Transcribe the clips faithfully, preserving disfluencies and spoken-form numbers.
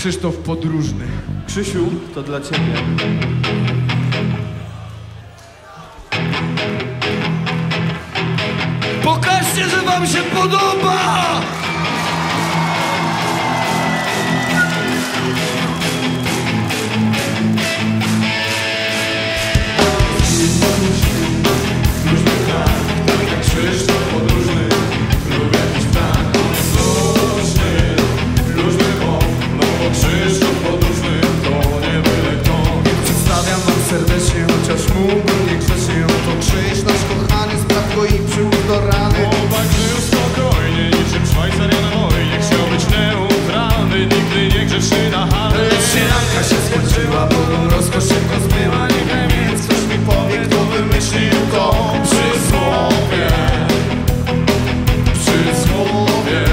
Krzysztof Podróżny. Krzysiu, to dla ciebie. Pokażcie, że wam się podoba! Krzysztof Podróżny, lubię jakiś plan. Luźny, luźny bom, no bo Krzysztof Podróżny to nie byle kto. Przedstawiam wam serdecznie, chociaż mógłbym nie grzecznie. To Krzyś, nasz kochany, spraw go i przyłóż do rany. Chłopak żył spokojnie, niczym Szwajcaria na wojnie. Chciał być neutralny, nigdy nie grzeszy na halę. Lecz sielanka się skończyła, bo rozkosz szybko zbyła. Niechaj więc ktoś mi powie, kto wymyślił to przysłowie. Przysłowie.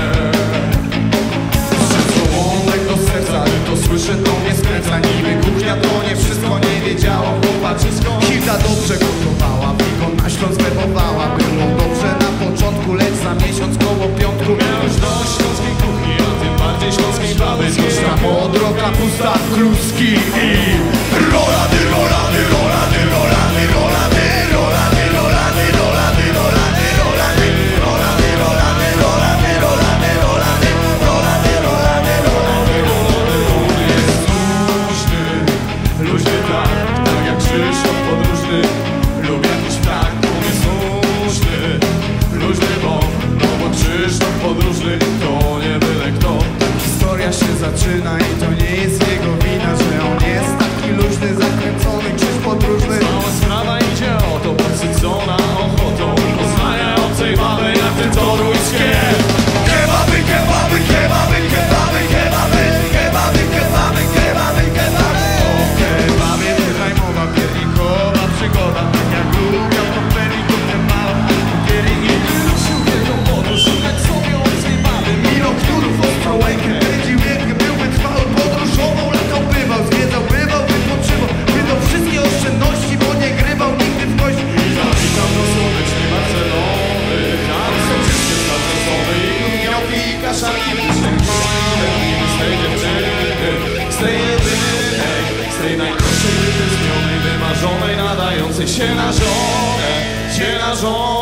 Przyzwołek do serca, to słyszę, to mnie skręca. Niby kuchnia to nie wszystko, nie wiedziało chłopaczysko. Hilda dobrze gotowała, wiko na Śląsk werbowała. Było dobrze na początku, lecz za miesiąc koło piątku Miałeś dość śląskiej kuchni, a tym bardziej śląskiej baby. Zniszcza modro, kapusta, kluski i rolady, rolady, rolady, rolady, rolady, rolady, rolady, rolady, rolady, rolady, rolady, rolady, rolady, rolady, rolady, rolady, rolady, rolady, rolady. Jest luźny, luźny tak, tak jak Krzysztof Podróżny. Lubię jakiś tak, on jest luźny, luźny bom, no bo Krzysztof Podróżny to nie byle kto. Historia się zaczyna i to nie jest jego wina, że on jest taki luźny, zakręcony, Krzyś Podróżny. Cała sprawa idzie o to, podsycona ochotą poznania obcej baby jak ten toruńskie. Kebaby, kebaby, kebaby, kebaby, kebaby, kebaby, kebaby, kebaby, kebaby. O kebabie niechaj mowa, piernikowa przygoda. Tak jak lubią to peri, to kebab, kieri i Krzysiu wielką podróż, tak sobie obcej baby. Milo, którów ostro łękę, pędził wielkie, był wytrwały, podróżował, latał, bywał, zwiedzał, bywał, wypoczywał. Wydał wszystkie oszczędności, bo nie grywał nigdy w kość. Zawitam do słonecznej Barcelony, tam są wszystkie stażesowe i Miał pika, szalki, z tej dziewczyny, z tej jedynej, z tej najprostszej wytęsknionej, wymarzonej, nadającej się na żonę, się na żonę.